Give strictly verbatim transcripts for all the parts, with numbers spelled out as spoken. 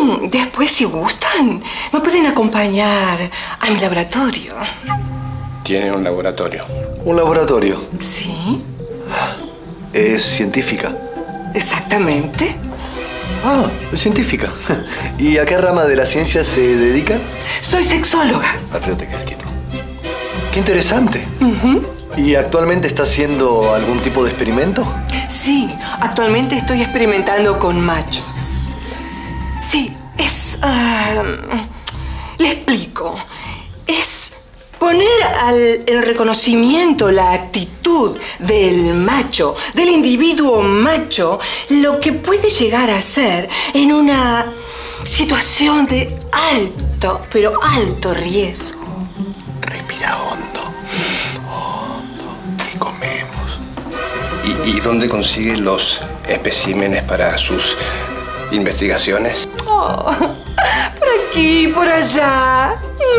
Mm, después, si gustan, me pueden acompañar a mi laboratorio. ¿Tiene un laboratorio? ¿Un laboratorio? Sí. ¿Es científica? Exactamente. Ah, es científica. ¿Y a qué rama de la ciencia se dedica? Soy sexóloga. Alfredo, te quedas quieto. ¡Qué interesante! Uh-huh. ¿Y actualmente está haciendo algún tipo de experimento? Sí, actualmente estoy experimentando con machos. Sí, es... Uh, le explico. Es poner al, en reconocimiento la actitud del macho, del individuo macho, lo que puede llegar a ser en una situación de alto, pero alto riesgo. Respira hondo. Hondo. Y comemos. ¿Y, y dónde consigue los especímenes para sus investigaciones? Oh, por aquí, por allá.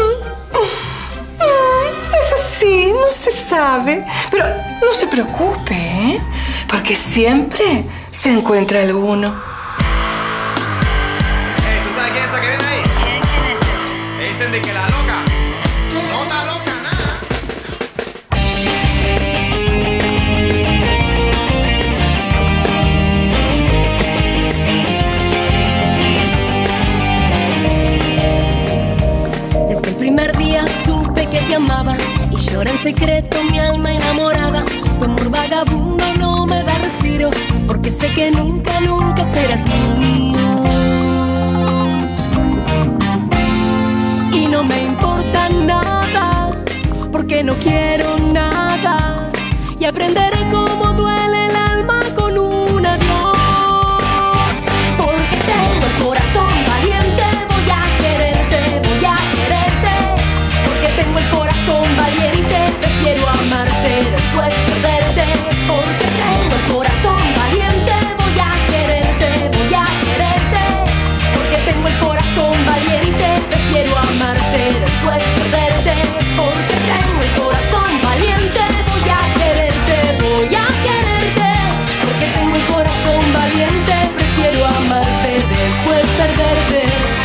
Es así, no se sabe. Pero no se preocupe, ¿eh? Porque siempre se encuentra alguno. Hey, ¿tú sabes quién es esa que viene ahí? ¿Quién, quién es ese? Le dicen de que la loca. No está loca, nada. Desde el primer día supe que te amaba y llora en secreto mi alma enamorada. Tu amor vagabundo no me da respiro, porque sé que nunca, nunca serás mío. Y no me importa nada, porque no quiero nada. Y aprenderé cómo duele el alma con un adiós. Porque tengo el corazón valiente, voy a quererte, voy a quererte. Porque tengo el corazón valiente, prefiero amarte después perderte. Porque tengo el corazón valiente, voy a quererte, voy a quererte. Porque tengo el corazón valiente, prefiero amarte después perderte. Porque tengo el corazón valiente, voy a quererte, voy a quererte. Porque tengo el corazón valiente, prefiero amarte después perderte.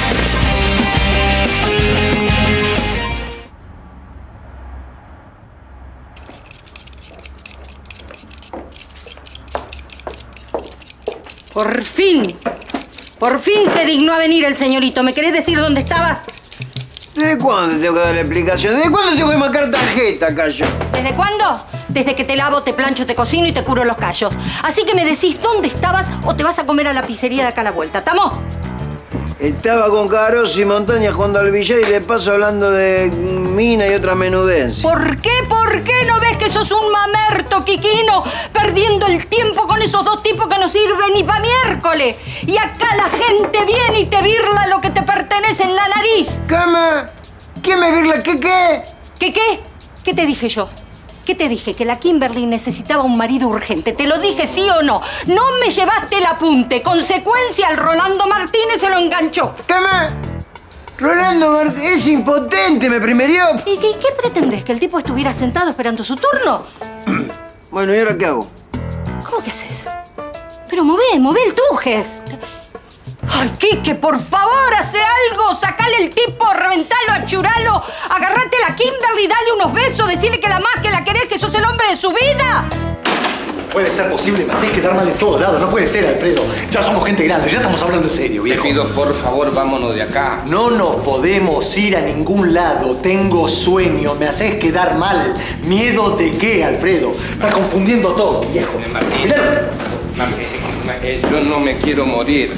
Por fin, por fin se dignó a venir el señorito. ¿Me querés decir dónde estabas? ¿Desde cuándo tengo que dar la explicación? ¿Desde cuándo tengo que marcar tarjeta, Cayo? ¿Desde cuándo? Desde que te lavo, te plancho, te cocino y te curo los callos. Así que me decís dónde estabas o te vas a comer a la pizzería de acá a la vuelta. ¿Estamos? Estaba con Caros y Montaña jugando al billar y de paso hablando de mina y otra menudencia. ¿Por qué? ¿Por qué no ves que sos un mamerto, Quiquino? Perdiendo el tiempo con esos dos tipos que no sirven ni pa' miércoles. Y acá la gente viene y te birla lo que te pertenece en la nariz. ¿Cama? ¿Quién me birla? ¿Qué qué? ¿Qué qué? ¿Qué te dije yo? ¿Qué te dije? Que la Kimberly necesitaba un marido urgente. ¿Te lo dije sí o no? No me llevaste el apunte. Consecuencia, el Rolando Martínez se lo enganchó. ¿Cama? Rolando Martínez es impotente, me primerió. ¿Y qué, qué pretendés? ¿Que el tipo estuviera sentado esperando su turno? Bueno, ¿y ahora qué hago? ¿Cómo que haces? Pero mové, mové el tujes. Ay, Quique, por favor, hace algo. Sacale el tipo, reventalo, achuralo. Agarrate a la Kimberly, dale unos besos, decirle que la más que la querés, que sos el hombre de su vida. Puede ser posible, me hacés quedar mal de todos lados. No puede ser, Alfredo. Ya somos gente grande, ya estamos hablando en serio, Te viejo. pido, por favor, vámonos de acá. No nos podemos ir a ningún lado. Tengo sueño, me haces quedar mal. ¿Miedo de qué, Alfredo? Estás confundiendo todo, viejo. Eh, Martín. Mirá. Mami, eh, yo no me quiero morir.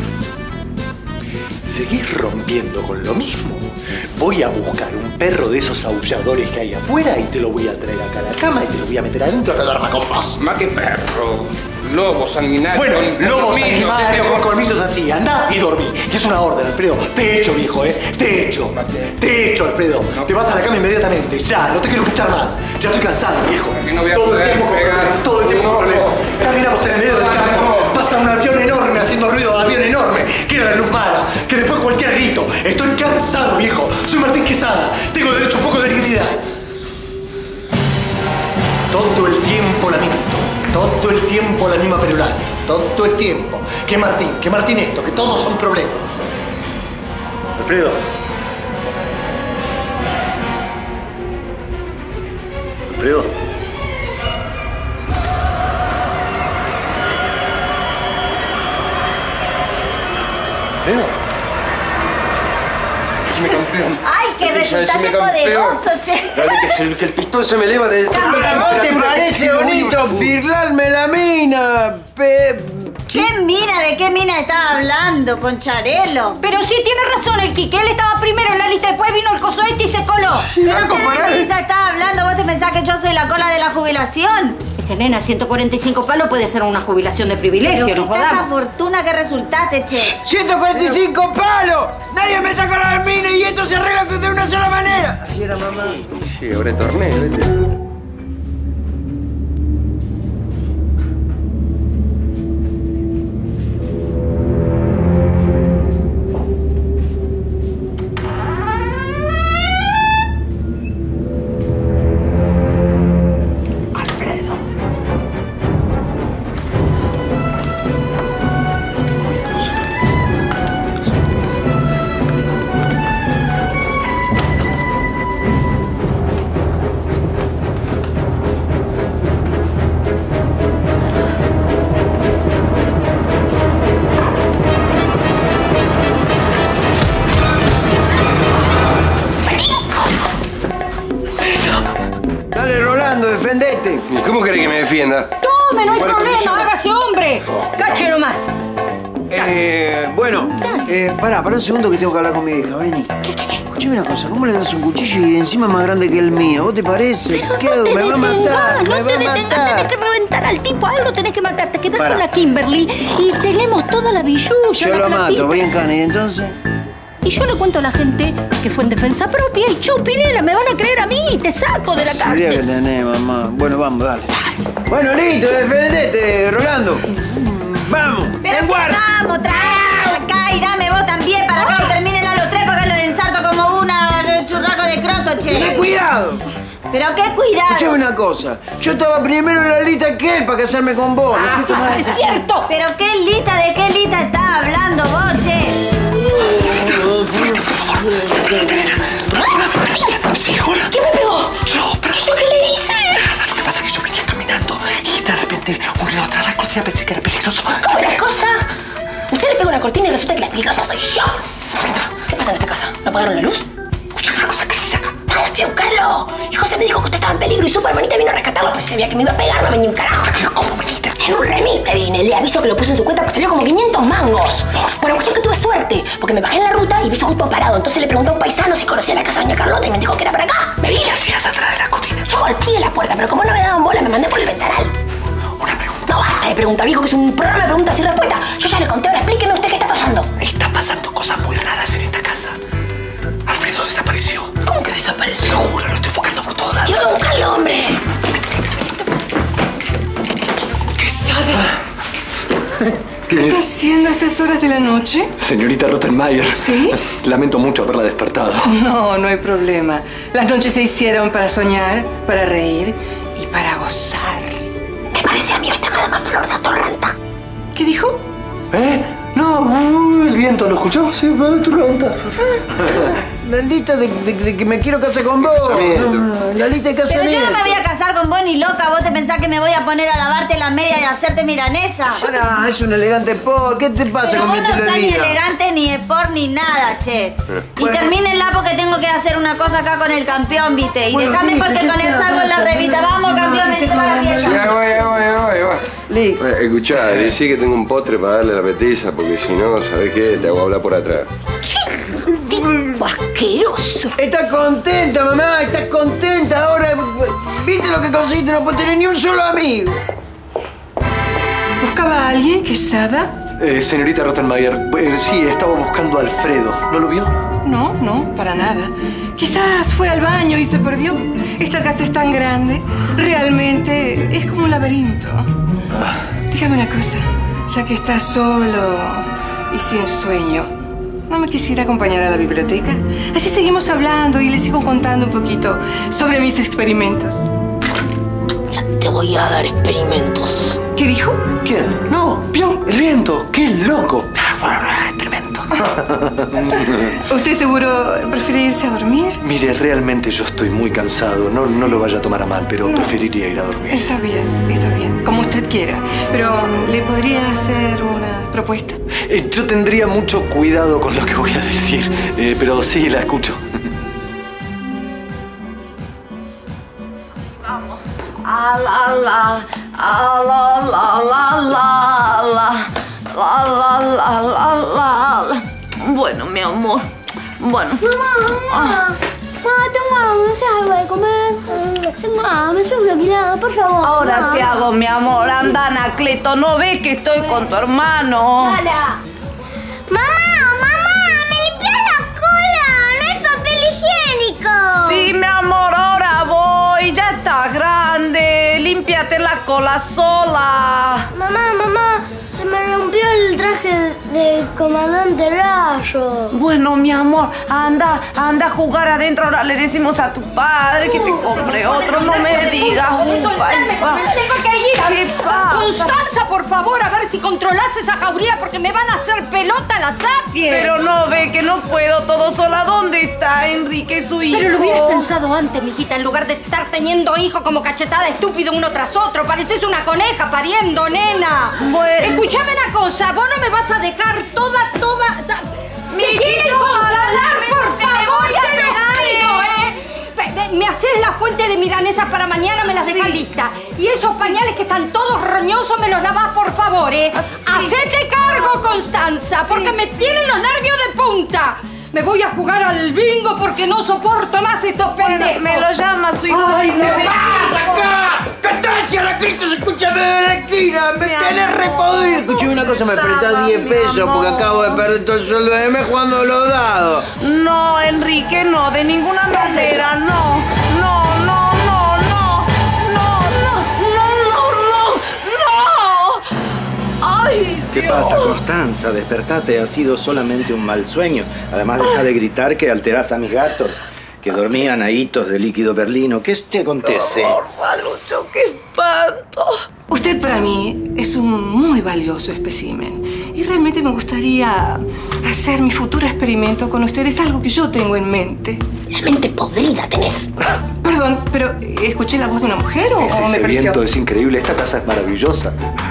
¿Seguís rompiendo con lo mismo? Voy a buscar un perro de esos aulladores que hay afuera y te lo voy a traer acá a la cama y te lo voy a meter adentro y que duerma con vos. Más que perro. Lobo sanguinario. Bueno, con lobos colmillos, animales que con te- colmillos así. Andá y dormí. Y es una orden, Alfredo. Te echo, viejo, ¿eh? Te echo. Te echo, Alfredo. Te vas a la cama inmediatamente. Ya, no te quiero escuchar más. Ya estoy cansado, viejo. Que no voy a todo el poder tiempo con pegar. problemas, todo el tiempo con No, problemas. no. Caminamos en el medio del No, campo. no. Pasa un avión enorme haciendo ruido de avión enorme. Que era la luz mala. Que después cualquier grito. Estoy cansado, viejo. Soy Martín Quesada. Tengo derecho a un poco de dignidad. Todo el tiempo la misma historia. Todo el tiempo la misma perulada. Todo el tiempo. Que Martín, que Martín esto, que todos son problemas. Alfredo. Alfredo. Alfredo. Me campeón. ¡Ay, qué resultado Decime campeón. poderoso, che! Dale, que, se- que el pistón se me eleva de... ¿No te parece bonito birlarme la mina? Pe... ¿Qué mina? ¿De qué mina estaba hablando, Concharelo? Pero sí, tiene razón el Quique. Él estaba primero en la lista, después vino el coso este y se coló. ¿Pero qué lista estaba hablando? ¿Vos te pensás que yo soy la cola de la jubilación? Es que, nena, ciento cuarenta y cinco palos puede ser una jubilación de privilegio, Pero no qué tanta jodamos. fortuna que resultaste, che. ¡ciento cuarenta y cinco palos! ¡Nadie me saca la mina y esto se arregla de una sola manera! Así era, mamá. Sí, ahora torneo, vete. Dale, Rolando, defendete. ¿Y cómo querés que me defienda? Tome, no hay ¿Cuál es tu problema, condición? hágase hombre. Cache nomás. Eh, bueno, eh, pará, pará un segundo que tengo que hablar con mi hija, vení. ¿Qué querés? Escuchame una cosa, ¿cómo le das un cuchillo y encima más grande que el mío? ¿Vos te parece? ¿Qué hago? Me va a matar, No me va te a detengas, tenés matar. que reventar al tipo, algo tenés que matar. Te quedás Pará. con la Kimberly y tenemos toda la billulla, Yo la lo platita. mato, voy en cana, ¿y entonces? Y yo le cuento a la gente que fue en defensa propia y chau, Pinela, me van a creer a mí, te saco de la Sería que cárcel. tenés, mamá. Bueno, vamos, dale. Bueno, listo, defendete, Rolando. Vamos, Pero en que guardia. vamos, trae acá y dame vos también para acá y terminen a los tres porque lo ensarto como una churraco de croto, Ten che. cuidado. Pero qué cuidado. Escuchame una cosa. Yo estaba primero en la lista que él para casarme con vos. ¿No Ah, fuiste más? es cierto. Pero qué lista, ¿de qué lista estás hablando vos, che? ¿Quién me pegó? Yo, pero ¿Yo qué le hice? lo que pasa es que yo venía caminando y de repente un ruido atrás de la cortina, pensé que era peligroso. ¿Cómo la cosa? Usted le pegó la cortina y resulta que la peligrosa soy yo. ¿Qué pasa en esta casa? ¿No apagaron la luz? Escucha una cosa que se saca. Vamos, tío, buscarlo. Y José me dijo que usted estaba en peligro y Supermanita vino a rescatarlo, pues sabía que me iba a pegar, no venía un carajo. ¿Cómo viniste? En un remis me vine, le aviso que lo puse en su cuenta porque salió como quinientos mangos. Bueno, cuestión que tuve suerte, porque me bajé en la ruta y vi su justo parado. Entonces le pregunté a un paisano si conocía la casa de doña Carlota y me dijo que era para acá. Me vine. ¿Qué hacías atrás de la cortina? Yo golpeé la puerta, pero como no me daban bola, me mandé por el ventanal. Una pregunta. No basta de preguntar, viejo, que es un programa de preguntas y respuestas. Yo ya le conté, ahora explíqueme usted qué está pasando. Está pasando cosas muy raras en esta casa. Alfredo desapareció. ¿Cómo que desapareció? Te lo juro, lo estoy buscando por todos lados. Yo voy a buscarlo, hombre. Quesada. ¿Qué ¿Qué está es? haciendo a estas horas de la noche? Señorita Rottenmeier. ¿Sí? Lamento mucho haberla despertado. No, no hay problema. Las noches se hicieron para soñar, para reír y para gozar. Me parece a mí esta madama Flor de Atorranta. ¿Qué dijo? ¿Eh? No, uh, el viento, ¿lo escuchó? Sí, pero tú La lista de, de- de que me quiero casar con vos. Casamiento. Ah, la lista de Pero casamiento. yo no me voy a casar con vos ni loca. ¿Vos te pensás que me voy a poner a lavarte la media y a hacerte milanesa? Pará, es un elegante por. ¿Qué te pasa Pero con vos mi no estás ni teoría? elegante, ni sport, ni nada, che. Y Bueno. termínenla porque tengo que hacer una cosa acá con el campeón, ¿viste? Y Bueno, déjame listo, porque ya con él está, salgo en la basta, revista. no, Vamos, no, campeón, no, venite no, para la no, fiesta. Ya voy, ya voy, ya voy, ya voy. Listo. Bueno, escuchá, decí que tengo un postre para darle a la petiza, porque si no, ¿sabés qué? Te hago hablar por atrás. Tipo asqueroso. Estás contenta, mamá, estás contenta ahora. ¿Viste lo que conseguiste? No puedes tener ni un solo amigo. ¿Buscaba a alguien, Quesada? Eh, señorita Rottenmeier, eh, sí, estaba buscando a Alfredo. ¿No lo vio? No, no, para nada. Quizás fue al baño y se perdió. Esta casa es tan grande. Realmente es como un laberinto. Dígame una cosa. Ya que está solo y sin sueño, ¿no me quisiera acompañar a la biblioteca? Así seguimos hablando y le sigo contando un poquito sobre mis experimentos. Ya te voy a dar experimentos. ¿Qué dijo? ¿Quién? No, vio el viento. ¡Qué loco! Bueno, experimento. ¿Usted seguro prefiere irse a dormir? Mire, realmente yo estoy muy cansado. No, no lo vaya a tomar a mal, pero No. preferiría ir a dormir. Está bien, está bien. Como usted quiera. Pero, ¿le podría hacer una propuesta? Eh, yo tendría mucho cuidado con lo que voy a decir, eh, pero sí, la escucho. Vamos. A la la, a la la la la la, la la la la la. Bueno, mi amor. Bueno. Mamá, mamá, tengo hambre, no sé algo de comer. Tengo hambre, soy una mirada, por favor. Ahora mamá. te hago, mi amor. Anda, Anacleto, ¿no ves que estoy con tu hermano? Hola. Mamá, mamá, me limpias la cola. No hay papel higiénico. Sí, mi amor, ahora voy. Ya estás grande. Límpiate la cola sola. Mamá, mamá, se me rompió el traje de comandante Rayo. Bueno, mi amor, anda, anda a jugar adentro. Ahora le decimos a tu padre que te compre otro. No me digas, ufa, ufa. Tengo que ir. ¿Qué pasa? Constanza, por favor, a ver si controlas esa jauría porque me van a hacer pelota las sapiens. Pero no ve que no puedo todo sola. ¿Dónde está Enrique, su hijo? Pero lo hubieras pensado antes, mijita, en lugar de estar teniendo hijos como cachetada estúpido uno tras otro. Pareces una coneja pariendo, nena. Bueno. Escuchame una cosa, vos no me vas a dejar toda, toda... ta- Mi Si quieren hijo, controlar, por te favor, voy a se los pegar, pido, ¿eh? Pe- pe- Me haces la fuente de milanesas para mañana, me las dejas lista. Y esos pañales que están todos roñosos me los lavás, por favor, ¿eh? Hacete cargo, Constanza, porque me tienen los nervios de punta. Me voy a jugar al bingo porque no soporto más estos pendejos. Me lo llama su hijo. Ay, no. ¿Qué pasa acá? ¡Castancia, la Cristo! ¡Se escucha desde la esquina! ¡Me tenés repodrido! Escuché una cosa, me prestás diez pesos porque acabo de perder todo el sueldo de mes jugando a los dados. No, Enrique, no, de ninguna manera, no. No, no, no, no. No, no, no, no, no, no. Ay, ¿Qué Dios. pasa, Constanza? Despertate, ha sido solamente un mal sueño. Además, deja de gritar que alterás a mis gatos, que dormían a hitos de líquido berlino. ¿Qué te acontece? Porfa, Lucho, qué espanto. Usted para mí es un muy valioso espécimen. Y realmente me gustaría hacer mi futuro experimento con usted. Es algo que yo tengo en mente. La mente podrida tenés. Perdón, pero ¿escuché la voz de una mujer o, Es o me ese pareció? viento es increíble. Esta casa es maravillosa.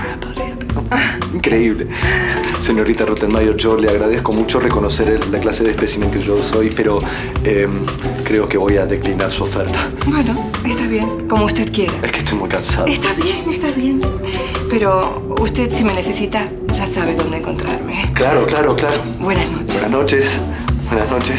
Increíble. Señorita Rottenmeier, yo le agradezco mucho reconocer el- la clase de espécimen que yo soy, pero eh, creo que voy a declinar su oferta. Bueno, está bien, como usted quiera. Es que estoy muy cansado. Está bien, está bien. Pero usted, si me necesita, ya sabe dónde encontrarme. Claro, claro, claro. Buenas noches. Buenas noches. Buenas noches.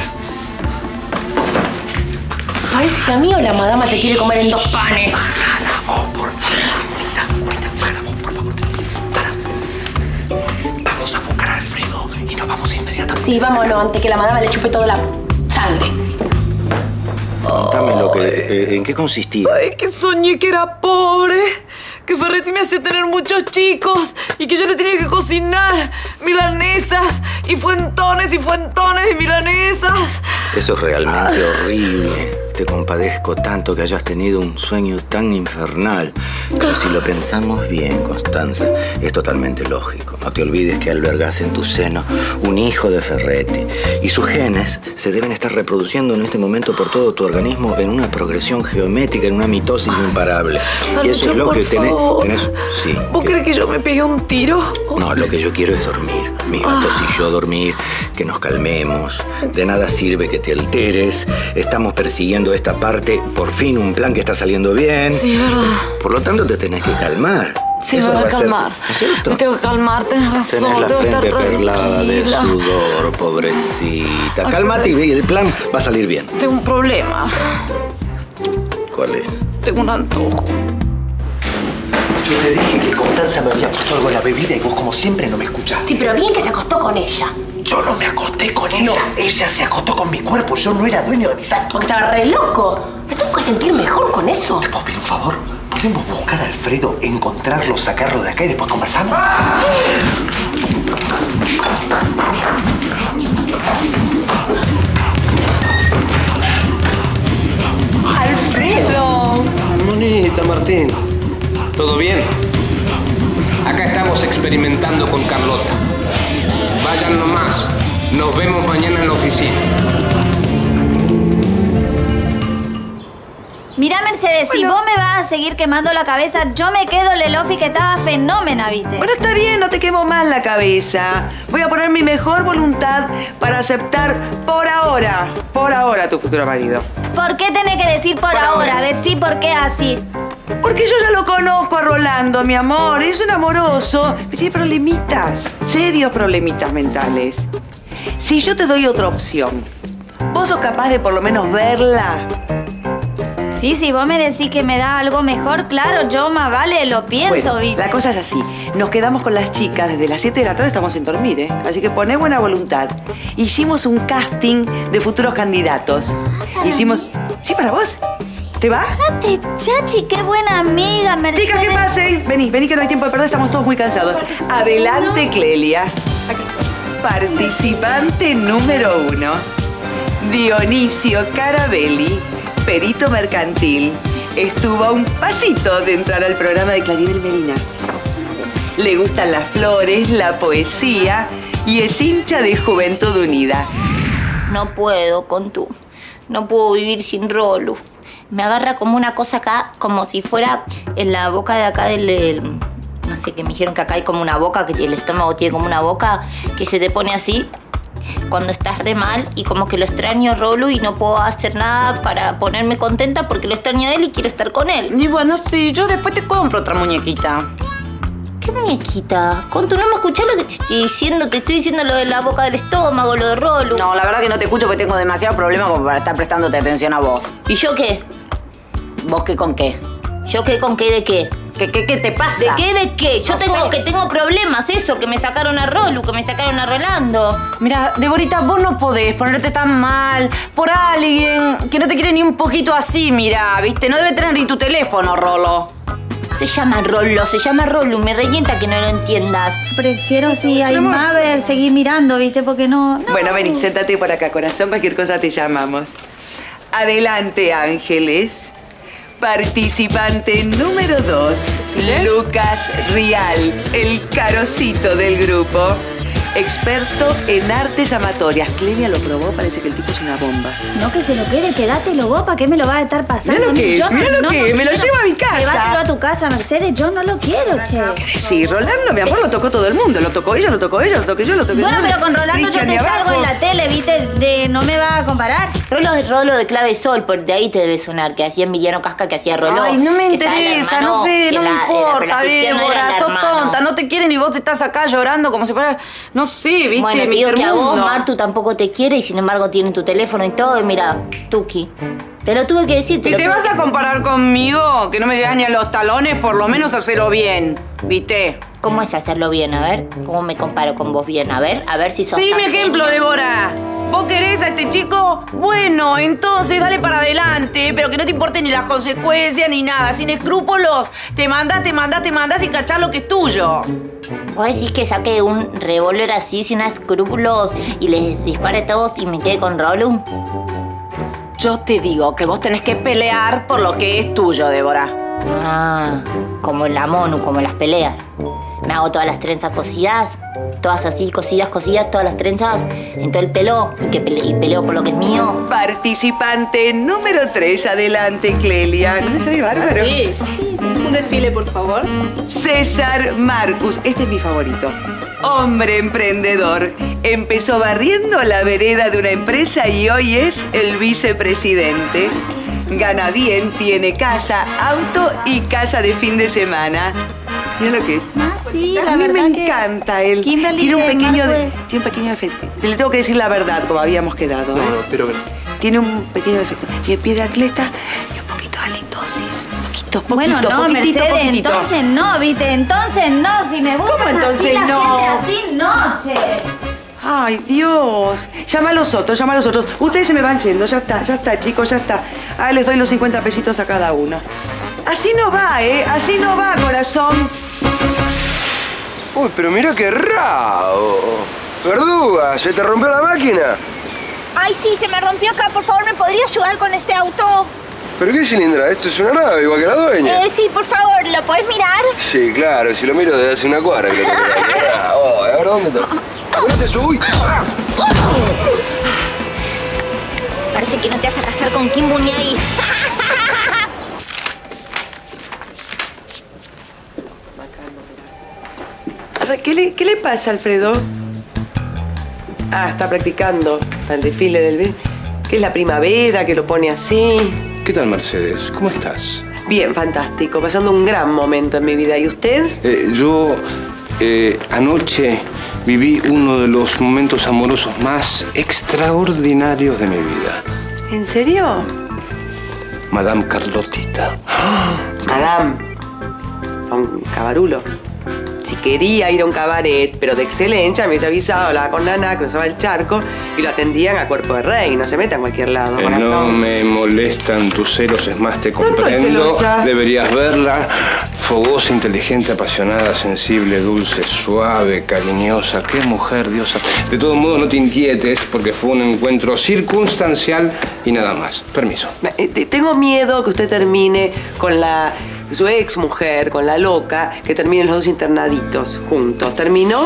Parece a mí o la madama te quiere comer en dos panes. Oh, por favor, bonita, bonita, para vos, por favor, para. Vamos a buscar a Alfredo y nos vamos inmediatamente. Sí, vámonos, antes que la madama le chupe toda la sangre. Contame lo que, eh, ¿en qué consistía? Ay, que soñé que era pobre, que Ferretti me hacía tener muchos chicos y que yo le tenía que cocinar milanesas y fuentones y fuentones de milanesas. Eso es realmente horrible. Te compadezco tanto que hayas tenido un sueño tan infernal. Pero si lo pensamos bien, Constanza, es totalmente lógico. No te olvides que albergas en tu seno un hijo de Ferretti. Y sus genes se deben estar reproduciendo en este momento por todo tu organismo en una progresión geométrica, en una mitosis imparable. Y eso es lo que tenés... tenés sí. ¿Vos que- crees que yo me pegué un tiro? No, lo que yo quiero es dormir. Mis gatos y yo dormir, que nos calmemos. De nada sirve que te alteres. Estamos persiguiendo esta parte. Por fin un plan que está saliendo bien. Sí, verdad. Por lo tanto, te tenés que calmar. Sí, Eso me voy va a ser- calmar. ¿no es cierto? Me tengo que calmar, tenés razón. Tenés la tengo que frente estar perlada de tranquila. sudor, pobrecita. Ay, Cálmate y el plan va a salir bien. Tengo un problema. ¿Cuál es? Tengo un antojo. Yo te dije que Constanza me había puesto algo en la bebida y vos, como siempre, no me escuchaste. Sí, pero bien que se acostó con ella. Yo no me acosté con ella. Ella se acostó con mi cuerpo. Yo no era dueño de mis actos. Porque estaba re loco. Me tengo que sentir mejor con eso. ¿Te puedo pedir un favor? ¿Podemos buscar a Alfredo, encontrarlo, sacarlo de acá y después conversamos? ¡Alfredo! Monita, Martín. ¿Todo bien? Acá estamos experimentando con Carlota. Vayan nomás. Nos vemos mañana en la oficina. Mirá, Mercedes, si vos me vas a seguir quemando la cabeza, yo me quedo Lelofi, que estaba fenómena, ¿viste? Bueno, está bien, no te quemo más la cabeza. Voy a poner mi mejor voluntad para aceptar por ahora, por ahora, a tu futuro marido. ¿Por qué tenés que decir por, por ahora? ahora? A ver, sí, ¿por qué así? Porque yo ya lo conozco a Rolando, mi amor. Es un amoroso, pero tiene problemitas, serios problemitas mentales. Si yo te doy otra opción, ¿vos sos capaz de por lo menos verla? Sí, si vos me decís que me da algo mejor, claro, yo más vale lo pienso, bueno, ¿viste? La cosa es así. Nos quedamos con las chicas desde las siete de la tarde, estamos sin dormir, ¿eh? Así que poné buena voluntad. Hicimos un casting de futuros candidatos. Hicimos... ¿Sí, para vos? ¿Te va? Fíjate, Chachi, qué buena amiga, Mercedes. Chicas, ¿qué pasen? Vení, vení que no hay tiempo de perder, estamos todos muy cansados. Adelante, Clelia. Participante número uno. Dionisio Carabelli, perito mercantil. Estuvo a un pasito de entrar al programa de Claribel Medina. Le gustan las flores, la poesía y es hincha de Juventud Unida. No puedo con tú. No puedo vivir sin Rolu. Me agarra como una cosa acá, como si fuera en la boca de acá del... del no sé, que me dijeron que acá hay como una boca, que el estómago tiene como una boca que se te pone así cuando estás re mal, y como que lo extraño a Rolu y no puedo hacer nada para ponerme contenta porque lo extraño a él y quiero estar con él. Y bueno, sí, yo después te compro otra muñequita. ¿Qué muñequita? Contu, ¿no me escuchás lo que te estoy diciendo? Te estoy diciendo lo de la boca del estómago, lo de Rolu. No, la verdad que no te escucho porque tengo demasiado problema como para estar prestándote atención a vos. ¿Y yo qué? ¿Vos qué con qué? ¿Yo qué con qué de qué? ¿Qué, qué, qué te pasa? ¿De qué de qué? Yo no tengo sé. que tengo problemas, eso, que me sacaron a Rolu, que me sacaron a Rolando. Mira, Deborita, vos no podés ponerte tan mal por alguien que no te quiere ni un poquito así, mira, ¿viste? No debe tener ni tu teléfono, Rolo. Se llama Rolo, se llama Rolu, me revienta que no lo entiendas. Prefiero, si hay más, ver, seguir mirando, ¿viste? Porque no, no... Bueno, vení, séntate por acá, corazón, cualquier cosa te llamamos. Adelante, Ángeles. Participante número dos, Lucas Rial, el carocito del grupo. Experto en artes amatorias. Clelia lo probó, parece que el tipo es una bomba. No, que se lo quede, quédatelo vos, ¿para qué me lo va a estar pasando? Mira lo que Yo es, mira no, lo no, que no es, me lo quiero. llevo a mi casa. Llévatelo a tu casa, Mercedes, yo no lo quiero, che. ¿Qué decís? Rolando, mi amor, lo tocó todo el mundo. Lo tocó ella, lo tocó ella, lo toqué yo, lo toqué yo. Bueno, pero con Rolando yo te salgo en la tele, ¿viste? De, no me va a comparar. Rolo de Rolo de Clave Sol, por de ahí te debe sonar, que hacía Emiliano Casca, que hacía Rolo. Ay, no me que estaba el interesa, hermano, no sé, que no me la- importa, la ficción no era Débora, el sos hermano. tonta, no te quieren y vos estás acá llorando como si fuera, no sé, ¿viste? Bueno, te Mi digo que a vos, mundo. Martu, tampoco te quiere y sin embargo tiene tu teléfono y todo. Y mira, Tuki, te lo tuve que decir. Si lo te tuve vas que- a comparar conmigo, que no me llegas ni a los talones, por lo menos hacelo bien, ¿viste? ¿Cómo es hacerlo bien? A ver, ¿cómo me comparo con vos bien? A ver, a ver si sos Sí, tan mi ejemplo, genia. Débora. ¿Vos querés a este chico? Bueno, entonces dale para adelante, pero que no te importen ni las consecuencias ni nada. Sin escrúpulos, te mandas, te mandas, te mandas y cachás lo que es tuyo. ¿Vos decís que saque un revólver así sin escrúpulos y les dispare a todos y me quede con Rolu? Yo te digo que vos tenés que pelear por lo que es tuyo, Débora. Ah, como en la Monu, como en las peleas. Me hago todas las trenzas cosidas, todas así, cosidas, cosidas, todas las trenzas en todo el pelo y, que pele- y peleo por lo que es mío. Participante número tres, adelante, Clelia. ¿No me sale bárbaro? Sí. Un desfile, por favor. César Marcus, este es mi favorito. Hombre emprendedor. Empezó barriendo la vereda de una empresa y hoy es el vicepresidente. Gana bien, tiene casa, auto y casa de fin de semana. Mira lo que es. Ah, sí, la A mí me verdad que encanta él. Kimberly Tiene un de pequeño Marco de- es- tiene un pequeño defecto. Le tengo que decir la verdad, como habíamos quedado. No, ¿eh? no, pero... Tiene un pequeño defecto. Tiene pie de atleta y un poquito de halitosis. Poquito, poquito, Bueno, no, poquitito, Mercedes, poquitito. entonces no, ¿viste? Entonces no, si me buscan ¿Cómo entonces así, la no? gente así, no, che. Ay, Dios. Llama a los otros, llama a los otros. Ustedes se me van yendo, ya está, ya está, chicos, ya está. Ah, les doy los cincuenta pesitos a cada uno. Así no va, ¿eh? Así no va, corazón. Uy, pero mira qué raro. Verduga, ¿se te rompió la máquina? Ay, sí, se me rompió acá. Por favor, ¿me podría ayudar con este auto? ¿Pero qué cilindra? Esto es una nave, igual que la dueña. Eh, sí, por favor, ¿lo podés mirar? Sí, claro, si lo miro desde hace una cuadra que lo tengo que mirar. Oh, ¿ahora dónde está? ¿Dónde te subí? Parece que no te vas a casar con Kim Buñay. ¿Qué le, ¿Qué le pasa, Alfredo? Ah, está practicando el desfile del... ¿Qué es la primavera que lo pone así? ¿Qué tal, Mercedes? ¿Cómo estás? Bien, fantástico. Pasando un gran momento en mi vida. ¿Y usted? Eh, yo eh, anoche viví uno de los momentos amorosos más extraordinarios de mi vida. ¿En serio? Madame Carlotita. Madame. A un cabarulo. Si quería ir a un cabaret, pero de excelencia, me hubiese avisado, hablaba con Nana, cruzaba el charco y lo atendían a cuerpo de rey. No se mete a cualquier lado. Eh, no me molestan tus celos, es más, te comprendo. Deberías verla. Fogosa, inteligente, apasionada, sensible, dulce, suave, cariñosa. ¡Qué mujer, diosa! De todo modo, no te inquietes, porque fue un encuentro circunstancial y nada más. Permiso. Eh, tengo miedo que usted termine con la... su ex mujer, con la loca, que terminen los dos internaditos juntos. ¿Terminó?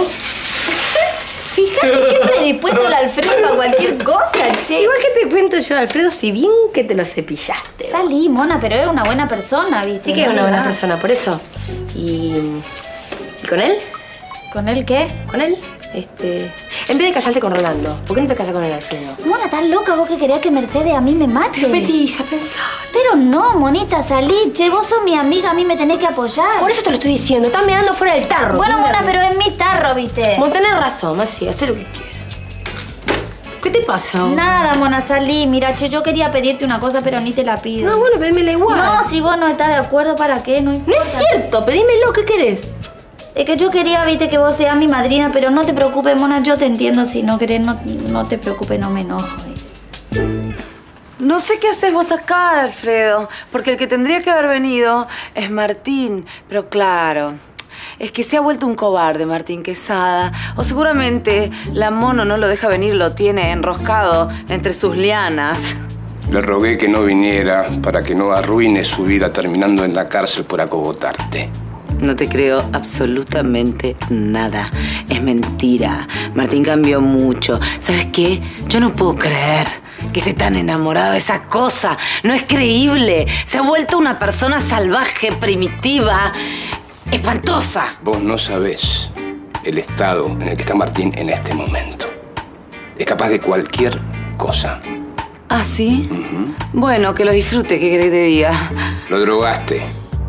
Fíjate qué predispuesto el Alfredo para cualquier cosa, che. Igual que te cuento yo, Alfredo, si bien que te lo cepillaste. Salí, mona, pero es una buena persona, ¿viste? Sí que es una buena persona, por eso. ¿Y, ¿y con él? ¿Con él qué? ¿Con él? Este... En vez de casarte con Rolando, ¿por qué no te casas con el Alfredo? Mona, ¿estás loca vos que querías que Mercedes a mí me mate? Pero Betisa, pensá. Pero no, monita, salí. Che, vos sos mi amiga, a mí me tenés que apoyar. Por eso te lo estoy diciendo, estás meando fuera del tarro. Bueno, mona, pero es mi tarro, ¿viste? Vos tenés razón, Masi, haz lo que quieras. ¿Qué te pasa? Nada, mona, salí. Mira, che, yo quería pedirte una cosa, pero ni te la pido. No, bueno, pedímela igual. No, si vos no estás de acuerdo, ¿para qué? No importa. No es cierto, pedímelo, ¿qué querés? Es que yo quería, viste, que vos seas mi madrina, pero no te preocupes, mona, yo te entiendo. Si no querés, no, no te preocupes, no me enojo, ¿viste? No sé qué haces vos acá, Alfredo, porque el que tendría que haber venido es Martín. Pero claro, es que se ha vuelto un cobarde Martín Quesada. O seguramente la mono no lo deja venir, lo tiene enroscado entre sus lianas. Le rogué que no viniera para que no arruine su vida terminando en la cárcel por acogotarte. No te creo absolutamente nada. Es mentira. Martín cambió mucho. ¿Sabes qué? Yo no puedo creer que esté tan enamorado de esa cosa. No es creíble. Se ha vuelto una persona salvaje, primitiva, espantosa. Vos no sabés el estado en el que está Martín en este momento. Es capaz de cualquier cosa. ¿Ah, sí? Uh-huh. Bueno, que lo disfrute, ¿qué querés que te diga? Lo drogaste.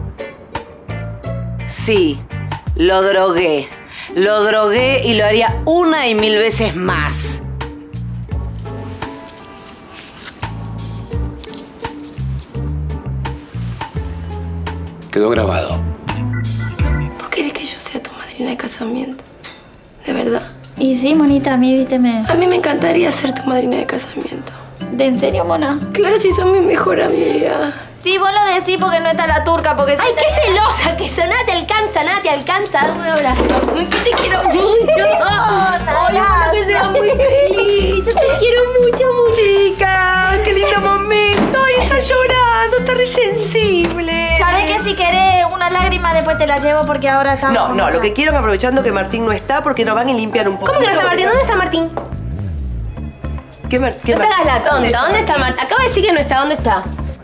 Sí, lo drogué. Lo drogué y lo haría una y mil veces más. Quedó grabado. ¿Vos querés que yo sea tu madrina de casamiento? ¿De verdad? Y sí, monita, a mí, víteme. A mí me encantaría ser tu madrina de casamiento. ¿De en serio, mona? Claro, si sos mi mejor amiga. Sí, vos lo decís porque no está la turca, porque... ¡Ay, qué celosa! Que soná te alcanza, Nati, alcanza. Dame un abrazo. Que te quiero mucho. Ay, ojalá que seas muy feliz. Yo te quiero mucho, mucho. Chica, qué lindo momento. Ay, está llorando, está re sensible. ¿Sabés que si querés una lágrima después te la llevo porque ahora estamos... No, no, lo que quiero es aprovechando que Martín no está porque nos van a limpiar un poco. ¿Cómo que no está Martín? ¿Dónde está Martín? ¿Qué, Mar qué no Martín? te hagas la tonta. ¿Dónde está Martín? Acaba de decir que no está. ¿Dónde está?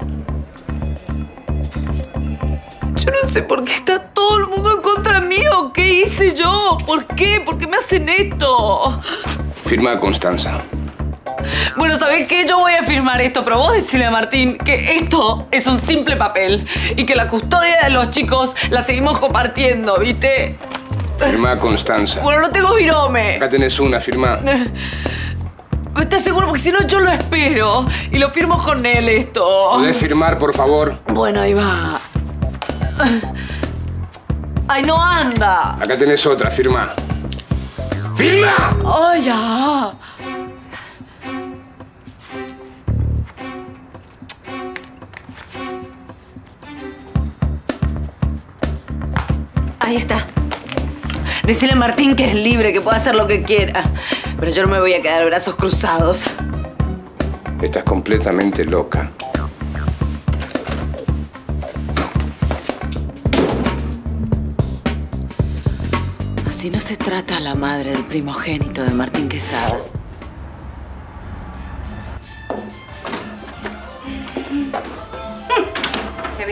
Yo no sé por qué está todo el mundo en contra mío. ¿Qué hice yo? ¿Por qué? ¿Por qué me hacen esto? Firma, Constanza. Bueno, ¿sabés qué? Yo voy a firmar esto, pero vos decirle a Martín que esto es un simple papel y que la custodia de los chicos la seguimos compartiendo, ¿viste? Firma, Constanza. Bueno, no tengo virome. Acá tenés una, firma. ¿Estás seguro? Porque si no, yo lo espero y lo firmo con él esto. ¿Podés firmar, por favor? Bueno, ahí va. ¡Ay, no anda! Acá tenés otra, firma. ¡Firma! ¡Ay, ya! Ahí está. Decile a Martín que es libre, que puede hacer lo que quiera. Pero yo no me voy a quedar brazos cruzados. Estás completamente loca. Así no se trata a la madre del primogénito de Martín Quesada.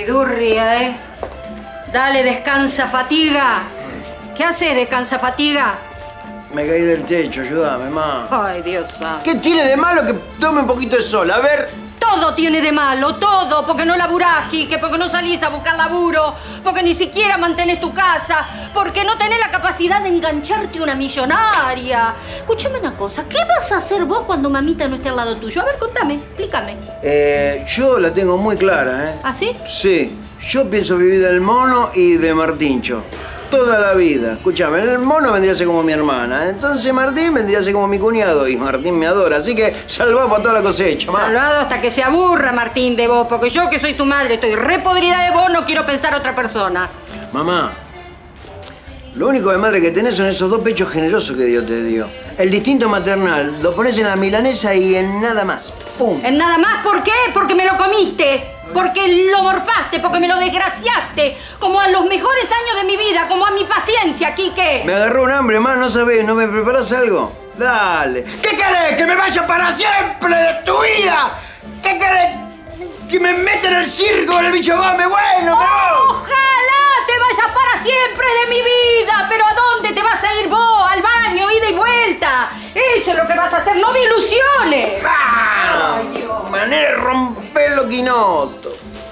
Vidurria, ¿eh? Dale, descansa, fatiga. ¿Qué haces, descansa, fatiga? Me caí del techo, ayúdame, ma. Ay, Dios santo. ¿Qué tiene de malo que tome un poquito de sol? A ver... Todo tiene de malo, todo, porque no laburás, Quique, porque no salís a buscar laburo, porque ni siquiera mantenés tu casa, porque no tenés la capacidad de engancharte una millonaria. Escúchame una cosa, ¿qué vas a hacer vos cuando mamita no esté al lado tuyo? A ver, contame, explícame. Eh, yo la tengo muy clara, ¿eh? ¿Ah, sí? Sí, yo pienso vivir del mono y de Martincho. Toda la vida. Escúchame, el mono vendría a ser como mi hermana. Entonces Martín vendría a ser como mi cuñado. Y Martín me adora. Así que salvado para toda la cosecha, ma. Salvado hasta que se aburra Martín de vos. Porque yo, que soy tu madre, estoy re podrida de vos, no quiero pensar otra persona. Mamá, lo único de madre que tenés son esos dos pechos generosos que Dios te dio. El distinto maternal lo pones en la milanesa y en nada más. ¡Pum! ¿En nada más? ¿Por qué? Porque me lo comiste. Porque lo morfaste, porque me lo desgraciaste. Como a los mejores años de mi vida, como a mi paciencia, Quique. Me agarró un hambre, ma, ¿no sabés? ¿No me preparás algo? Dale. ¿Qué querés? ¿Que me vaya para siempre de tu vida? ¿Qué querés? ¿Que me meta en el circo con el bicho Gómez? Bueno, me voy. Ojalá te vayas para siempre de mi vida. Pero ¿a dónde te vas a ir vos? Al baño, ida y vuelta. Eso es lo que vas a hacer, no me ilusiones. ¡Ah! Ay, Dios. Manera de romper los quinotos.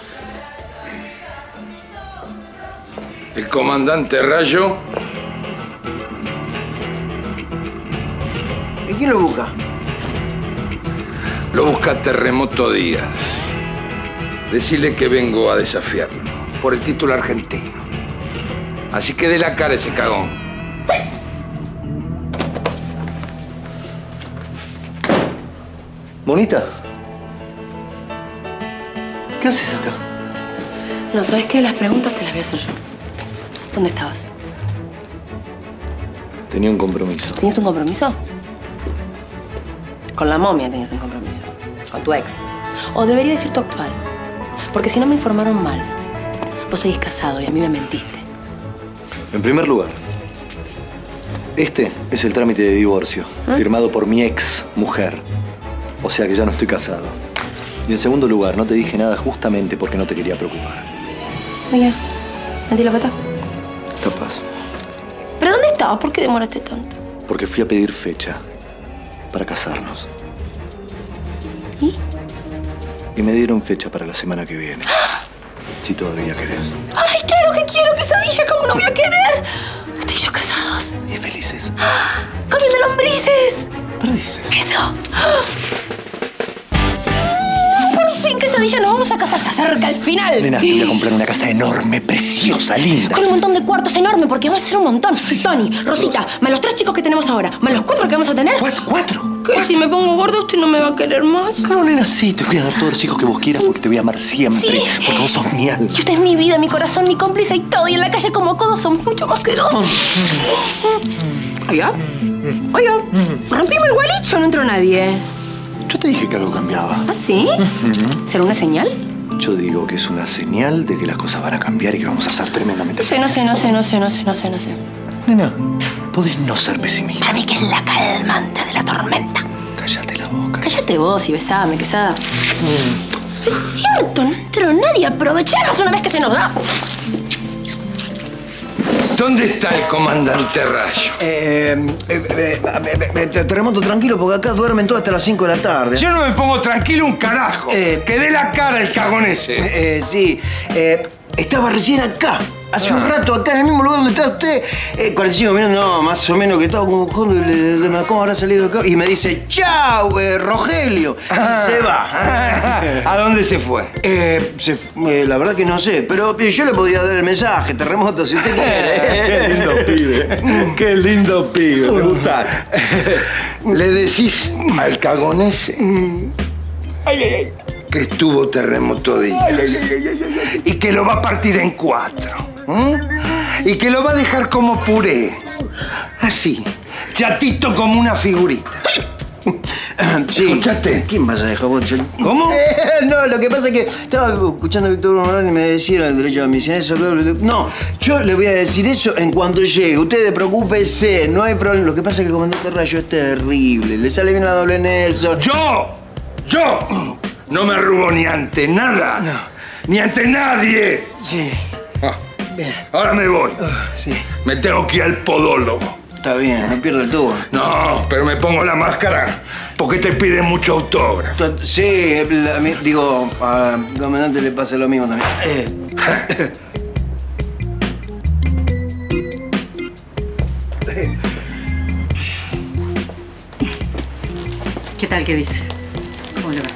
El comandante Rayo. ¿Y quién lo busca? Lo busca Terremoto Díaz. Decirle que vengo a desafiarlo por el título argentino. Así que dé la cara a ese cagón. Monita, ¿qué haces acá? No, ¿sabes qué? Las preguntas te las voy a hacer yo. ¿Dónde estabas? Tenía un compromiso. ¿Tenías un compromiso? Con la momia tenías un compromiso. Con tu ex. O debería decir tu actual. Porque si no me informaron mal, vos seguís casado y a mí me mentiste. En primer lugar, este es el trámite de divorcio, ¿Ah? firmado por mi ex mujer. O sea que ya no estoy casado. Y en segundo lugar, no te dije nada justamente porque no te quería preocupar. Oye, ¿mentí la pata? Capaz. ¿Pero dónde estabas? ¿Por qué demoraste tanto? Porque fui a pedir fecha para casarnos. ¿Y? Y me dieron fecha para la semana que viene. Si todavía querés. ¡Ay, claro que quiero, quesadilla! ¿Cómo no voy a querer? Usted y yo casados. Y felices. ¡Comiendo lombrices! Perdices. ¡Eso! ¡Por fin, quesadilla! Nos vamos a casar. Se acerca el final. Nena, te voy a comprar una casa enorme, preciosa, linda. Con un montón de cuartos enorme, porque vamos a hacer un montón. Sí. Tony, Rosita, más los tres chicos que tenemos ahora, más los cuatro que vamos a tener. ¿Cuatro? ¿Cuatro? ¿Qué? Si me pongo gorda, usted no me va a querer más. No, nena, sí, te voy a dar todos los hijos que vos quieras porque te voy a amar siempre. Sí. Porque vos sos mi alma. Y usted es mi vida, mi corazón, mi cómplice y todo. Y en la calle como codos somos mucho más que dos. Oiga, oiga, rompimos el gualicho, no entró nadie. Yo te dije que algo cambiaba. ¿Ah, sí? Uh-huh. ¿Será una señal? Yo digo que es una señal de que las cosas van a cambiar y que vamos a ser tremendamente No sé, no sé, no sé, no sé, no sé, no sé, no sé. Nena, podés no ser pesimista. Para mí que es la calmante de la tormenta. Cállate la boca. Cállate vos y besame, quesada. Mm. Es cierto, no entró nadie. Aprovechemos una vez que se nos da. ¿Dónde está el comandante Rayo? Eh, eh, eh, eh, eh, Terremoto, tranquilo, porque acá duermen todos hasta las cinco de la tarde. Yo no me pongo tranquilo un carajo. Eh, que dé la cara el cagón ese. Eh, eh, sí, eh, estaba recién acá. Hace ah. un rato acá, en el mismo lugar donde está usted. Eh, cuarenta y cinco minutos, no, más o menos que todo. ¿Cómo, cómo, cómo habrá salido acá? Y me dice, chau, eh, Rogelio. Ah. Y se va. ¿A dónde se fue? Eh, se, eh, la verdad que no sé, pero yo le podría dar el mensaje, Terremoto, si usted quiere. Qué lindo pibe. Qué lindo pibe, me gusta. Le decís al cagón ese ay, ay, ay. que estuvo Terremoto Díaz ay, ay, ay, ay, ay. y que lo va a partir en cuatro. ¿Mm? Y que lo va a dejar como puré. Así, chatito como una figurita. Sí. ¿Escuchaste? ¿Quién vas a dejar vos? ¿Cómo? Eh, no, lo que pasa es que estaba escuchando a Víctor Morán y me decía el derecho a admisión. Eso, no, yo le voy a decir eso en cuanto llegue. Ustedes preocúpense, no hay problema. Lo que pasa es que el comandante Rayo es terrible. Le sale bien la doble Nelson. ¡Yo! ¡Yo! No me arrugo ni ante nada. No. ni ante nadie. Sí. Ah, bien. Ahora me voy. Uh, sí. Me tengo que ir al podólogo. Está bien, no pierdo el tubo. No, pero me pongo la máscara porque te piden mucho autógrafo. Sí, la, digo, al comandante le pasa lo mismo también. Eh. ¿Qué tal? ¿Qué dice? ¿Cómo le va?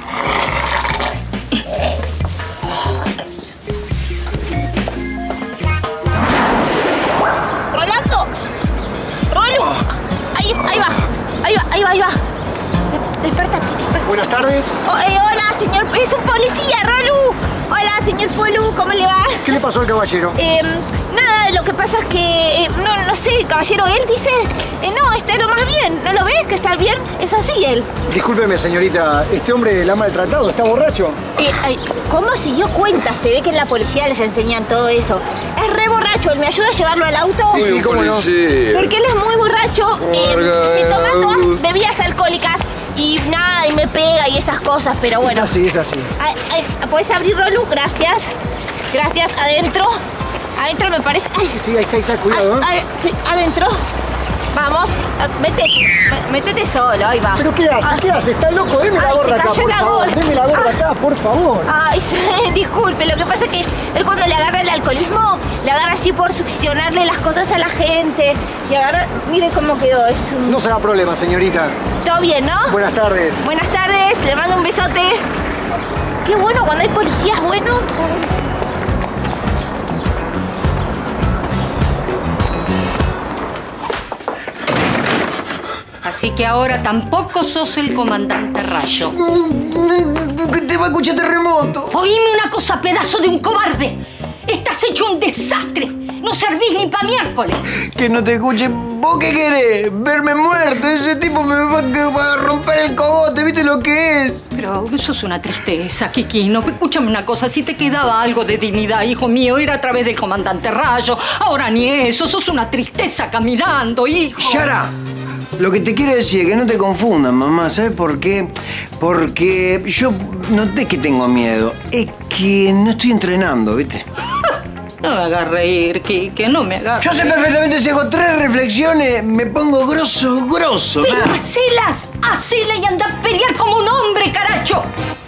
¡Rolando! ¡Rolu! Ahí, ahí va, ahí va, ahí va, ahí va. De- Despertate, despertate. Buenas tardes. Oh, eh, hola, señor. Es un policía, Rolu. Hola, señor Polu, ¿cómo le va? ¿Qué le pasó al caballero? Eh, nada, lo que pasa es que... eh, no, no sé, caballero, él dice... eh, no, está lo más bien. ¿No lo ves que está bien? Es así él. Discúlpeme, señorita. ¿Este hombre la ha maltratado? ¿Está borracho? Eh, ay, ¿cómo se dio cuenta? Se ve que en la policía les enseñan todo eso. Es re borracho. ¿Me ayuda a llevarlo al auto? Sí, sí, cómo no. Porque él es muy borracho. Eh, se toma todas bebidas alcohólicas y nada, y me pega y esas cosas, pero bueno. Es así, es así. Ay, ay, ¿puedes abrir, Rolu? Gracias. Gracias. Adentro. Adentro me parece... Ay. Sí, sí, ahí está, ahí está. Cuidado, ¿eh? Ay, sí, adentro. Vamos. Vete. Métete solo. Ahí va. ¿Pero qué hace? Ah. ¿Qué hace? ¿Está loco? Deme la Ay, gorra se acá, cayó por la favor. gorra. Deme la gorra acá, por favor. Ay, sí, disculpe, lo que pasa es que él cuando le agarra el alcoholismo, le agarra así por succionarle las cosas a la gente. Y agarra, mire cómo quedó, es un... No se haga problema, señorita. Todo bien, ¿no? Buenas tardes. Buenas tardes, le mando un besote. Qué bueno cuando hay policías buenos. Así que ahora tampoco sos el comandante Rayo. Que te va a escuchar terremoto. Oíme una cosa, pedazo de un cobarde. Estás hecho un desastre. No servís ni para miércoles. Que no te escuche. ¿Vos qué querés? ¿Verme muerto? Ese tipo me va a, va a romper el cogote. ¿Viste lo que es? Pero eso es una tristeza, Kikino. Escúchame una cosa. Si te quedaba algo de dignidad, hijo mío, era a través del comandante Rayo. Ahora ni eso. Sos una tristeza caminando, hijo. ¡Yara! Lo que te quiero decir es que no te confundas, mamá. ¿Sabes por qué? Porque yo no es que tengo miedo. Es que no estoy entrenando, ¿viste? No me hagas reír, Kike, no me hagas Yo sé reír. perfectamente si hago tres reflexiones, me pongo grosso, grosso. Pero ma. hacelas, hacelas y anda a pelear como un hombre, caracho.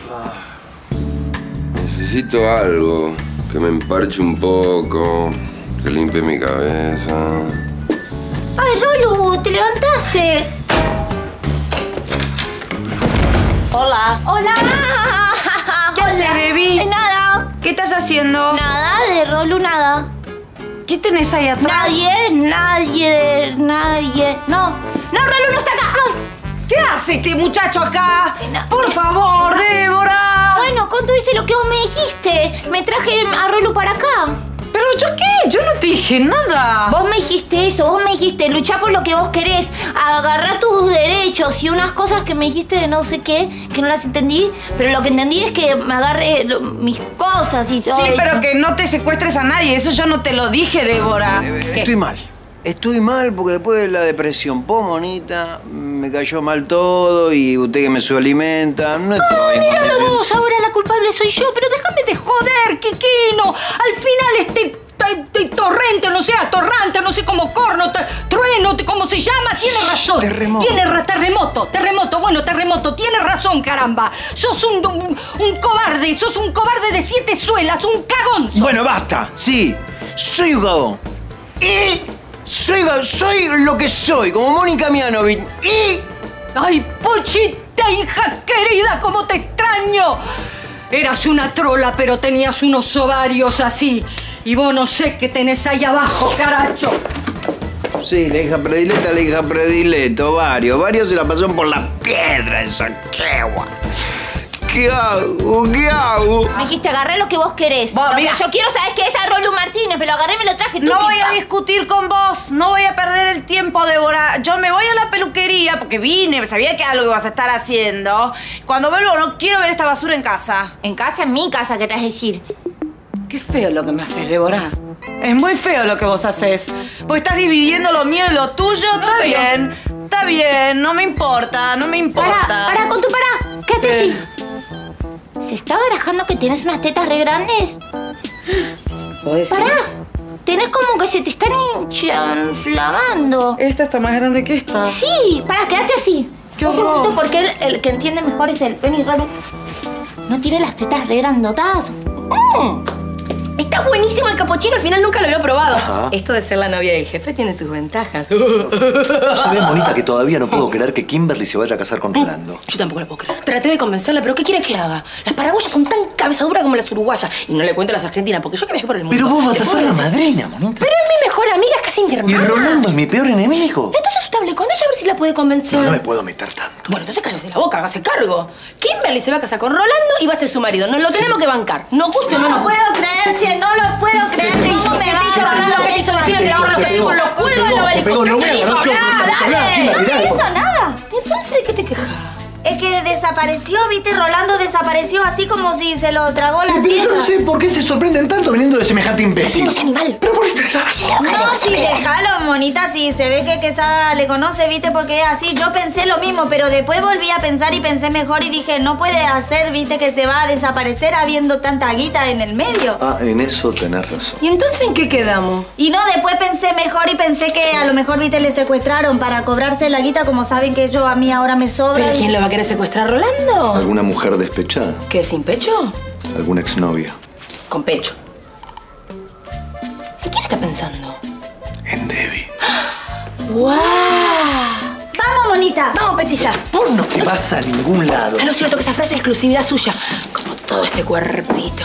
Necesito algo que me emparche un poco, que limpie mi cabeza. Ay, Rolu, te levantaste. Hola. Hola. ¿Qué haces, Debbie? Eh, nada. ¿Qué estás haciendo? Nada de Rolu, nada. ¿Qué tenés ahí atrás? Nadie, nadie, nadie. No, no, Rolu no está acá. Ay. ¿Qué hace este muchacho acá? Por favor, Débora. Bueno, con todo dice lo que vos me dijiste. Me traje a Rolu para acá. ¿Pero yo qué? Yo no te dije nada. Vos me dijiste eso, vos me dijiste luchar por lo que vos querés, agarrar tus derechos y unas cosas que me dijiste de no sé qué, que no las entendí, pero lo que entendí es que me agarre lo- mis cosas y todo Sí, eso. pero que no te secuestres a nadie. Eso yo no te lo dije, Débora. Estoy mal. Estoy mal porque después de la depresión pomonita me cayó mal todo y usted que me subalimenta. No estoy Ay, mal. míralo vos, ahora la culpable soy yo, pero déjame de joder, Kikino. Al final este, este, este torrente, no sé, atorrante, no sé cómo corno, te- trueno, te- ¿cómo se llama? Tiene razón. Terremoto. Tiene ra- terremoto, terremoto, bueno, terremoto, tiene razón, caramba. Sos un, un, un cobarde, sos un cobarde de siete suelas, un cagonzo. Bueno, basta. Sí, soy un cagón. Y soy, ga- soy lo que soy, como Mónica Mianovich. Y... ¡Ay, Pochita, hija querida, cómo te extraño! Eras una trola, pero tenías unos ovarios así. Y vos no sé qué tenés ahí abajo, caracho. Sí, la hija predileta, la hija predileto, varios. Varios se la pasaron por la piedra esa quegua. ¿Qué hago? ¿Qué hago? Me dijiste agarré lo que vos querés. Vos, Lo que mira. yo quiero saber qué es a Rolu Martínez, pero lo agarré y me lo traje tú. No voy a discutir con vos, no voy a perder el tiempo, Débora. Yo me voy a la peluquería porque vine, sabía que algo ibas a estar haciendo. Cuando vuelvo no quiero ver esta basura en casa. En casa, en mi casa, ¿querés decir? Qué feo lo que me haces, Débora. Es muy feo lo que vos haces. Porque estás dividiendo lo mío y lo tuyo. Está pero- bien, está bien, no me importa, no me importa. Pará, pará, con tu pará. Quédate así. Se está barajando que tienes unas tetas re grandes. ¿Podés Pará. Tenés como que se te están inflamando. Esta está más grande que esta. Sí, pará, quédate así. Qué Un horror. segundito, porque el, el que entiende mejor es el Penny Rolo. ¿No tiene las tetas re grandotas? Mm. Está buenísimo el capuchino, al final nunca lo había probado. Ajá. Esto de ser la novia del jefe tiene sus ventajas. ¿Sabes, Monita, que todavía no puedo creer que Kimberly se vaya a casar con Rolando? Yo tampoco lo puedo creer. Traté de convencerla, pero ¿qué quieres que haga? Las paraguayas son tan cabezaduras como las uruguayas. Y no le cuento a las argentinas, porque yo que viajé por el mundo. Pero vos vas ¿Le a puedo ser la decir? madrina, Monita. Pero es mi mejor amiga, es casi mi hermana. Y Rolando es mi peor enemigo. Entonces usted hable con ella a ver si la puede convencer. No, no me puedo meter tanto. Bueno, entonces cállese la boca, hágase cargo. Kimberly se va a casar con Rolando y va a ser su marido. Nos lo tenemos que bancar. Nos guste o no nos No guste. puedo creer, che, no lo puedo creer. ¿Cómo me va a Rolando? ¿Qué te hizo? Decime que le ahorro los pelos, los culos, los pegó, no voy a helicópteros. agarrar yo, Habla, habla, dale. Kimberly, No me dale. hizo nada. Entonces, ¿de qué te quejas? Es que desapareció, viste, Rolando desapareció así como si se lo tragó la Pero tierra. yo no sé por qué se sorprenden tanto viniendo de semejante imbécil. No es animal. Pero por qué No, sí, déjalo, monita, sí, se ve que Quesada le conoce, viste, porque es así. Yo pensé lo mismo, pero después volví a pensar y pensé mejor y dije, no puede hacer, viste, que se va a desaparecer habiendo tanta guita en el medio. Ah, en eso tenés razón. ¿Y entonces en qué quedamos? Y no, después pensé mejor y pensé que a lo mejor, viste, le secuestraron para cobrarse la guita, como saben que yo a mí ahora me sobra. ¿Pero y- quién lo va a querer secuestrar, Rolando? ¿Alguna mujer despechada? ¿Qué, sin pecho? ¿Alguna exnovia? Con pecho. ¿En quién está pensando? En Debbie. ¡Guau! ¡Vamos, monita! ¡Vamos, petiza! Vos no te vas a ningún lado. Ah, no es cierto que esa frase es exclusividad suya. Como todo este cuerpito.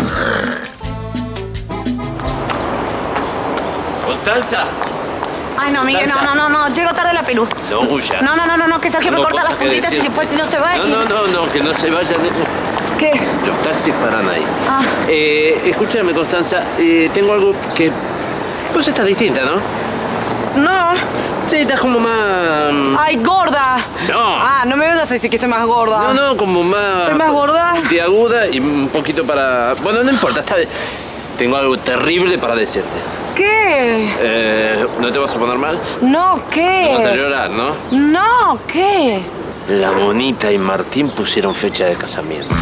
Constanza. Ay, no, Miguel, no, no, no, no. Llego tarde a la pelu. No huyas. No, no, no, no, no, que Sergio me Tengo corta las cosas que puntitas y decir. después si no se va. No, y- no, no, no, que no se vayan. ¿Qué? Los taxis paran ahí. Ah. Eh, escúchame, Constanza, eh, tengo algo que... Vos estás distinta, ¿no? No. Sí, estás como más... Ay, gorda. No. Ah, no me vengas a decir que estoy más gorda. No, no, como más... ¿Estoy más gorda? De aguda y un poquito para... Bueno, no importa, está bien. Tengo algo terrible para decirte. ¿Qué? Eh, ¿No te vas a poner mal? No, ¿qué? No vas a llorar, ¿no? No, ¿qué? La Monita y Martín pusieron fecha de casamiento.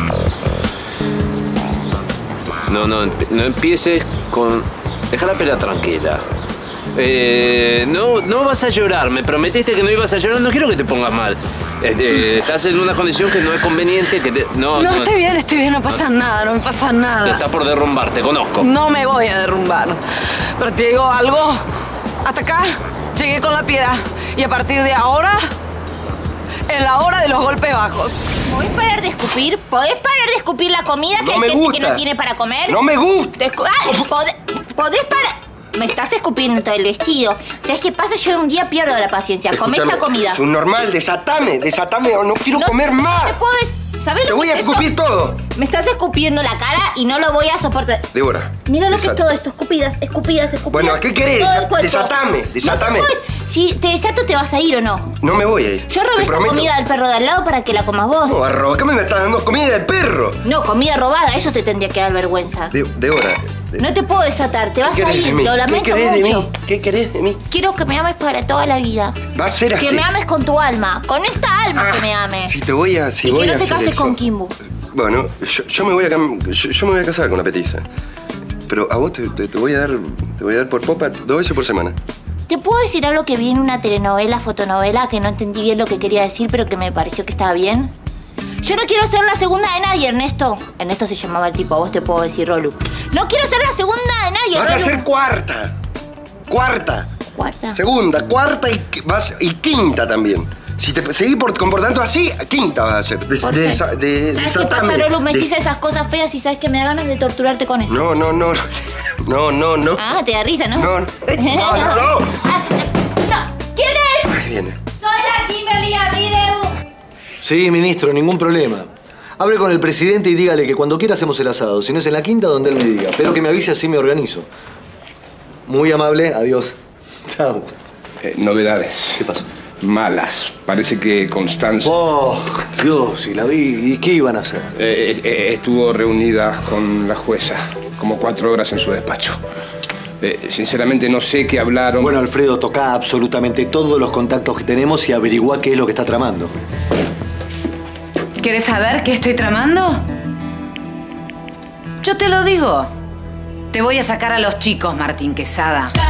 No, no, emp- no empieces con... Deja la pela tranquila. Eh, no, no vas a llorar. Me prometiste que no ibas a llorar. No quiero que te pongas mal. Este, estás en una condición que no es conveniente. Que te- no, No, estoy bien, estoy bien, no pasa nada, no me pasa Te nada. está por derrumbar, te conozco. No me voy a derrumbar. Pero te digo algo. Hasta acá llegué con la piedra. Y a partir de ahora, en la hora de los golpes bajos. ¿Podés parar de escupir? ¿Podés parar de escupir la comida que No hay me gente que gusta. no tiene para comer? No me gusta. Te escu- ¡Ay! ¿Podés, podés parar? Me estás escupiendo todo el vestido. ¿Sabes qué pasa? Yo un día pierdo la paciencia. Come esta Escúchame, comida. Es un normal, desatame, desatame, no quiero No- comer más. No te puedes... ¿Sabes Te lo voy que a es esto? escupir todo. Me estás escupiendo la cara y no lo voy a soportar. Débora. Mira lo que es desata- todo esto. Escupidas, escupidas, escupidas. Bueno, ¿qué querés? Todo el cuerpo. Desatame, desatame. No te puedes- si te desato, ¿te vas a ir o no? No me voy a ir. Yo robé te esta prometo. comida del perro de al lado para que la comas vos. No, arroba, ¿qué me estás dando? Comida del perro. No, comida robada. Eso te tendría que dar vergüenza. De- Débora. de- No te puedo desatar. Te vas ¿Qué a querés de ir. mí? Lo ¿Qué lamento querés de mucho. mí? ¿Qué querés de mí? Quiero que me ames para toda la vida. Va a ser así. Que me ames con tu alma. Con esta alma que me ames. Si te voy a, si y voy que no a te hacer cases eso. con Kimbu. Bueno, yo, yo me voy a cam- yo, yo me voy a casar con la petiza. Pero a vos te, te- te voy a dar te voy a dar por popa dos veces por semana. ¿Te puedo decir algo que vi en una telenovela, fotonovela, que no entendí bien lo que quería decir, pero que me pareció que estaba bien? Yo no quiero ser la segunda de nadie, Ernesto. Ernesto se llamaba el tipo, a vos te puedo decir, Rolu. No quiero ser la segunda de nadie, Vas a Rolu. ser cuarta. Cuarta. Cuarta. Segunda, cuarta y, qui- vas, y quinta también. Si te seguís por, comportando así, quinta vas a ser. De, ¿Por de- qué? de- ¿Sabes qué desatame. pasa, Rolu? Me De- dices esas cosas feas y sabes que me da ganas de torturarte con esto. No, no, no. No, no, no. Ah, te da risa, ¿no? No, no, no, no. Ah, no. ¿Quién es? Ahí viene. Soy la Kimberly Abrideu. Sí, ministro, ningún problema. Hable con el presidente y dígale que cuando quiera hacemos el asado. Si no es en la quinta, donde él me diga. Pero que me avise, así me organizo. Muy amable, adiós. Chao. Eh, novedades. ¿Qué pasó? Malas. Parece que Constanza... Oh, Dios, y la vi. ¿Y qué iban a hacer? Eh, eh, estuvo reunida con la jueza, como cuatro horas en su despacho. Eh, sinceramente no sé qué hablaron. Bueno, Alfredo, toca absolutamente todos los contactos que tenemos y averigua qué es lo que está tramando. ¿Quieres saber qué estoy tramando? Yo te lo digo. Te voy a sacar a los chicos, Martín Quesada.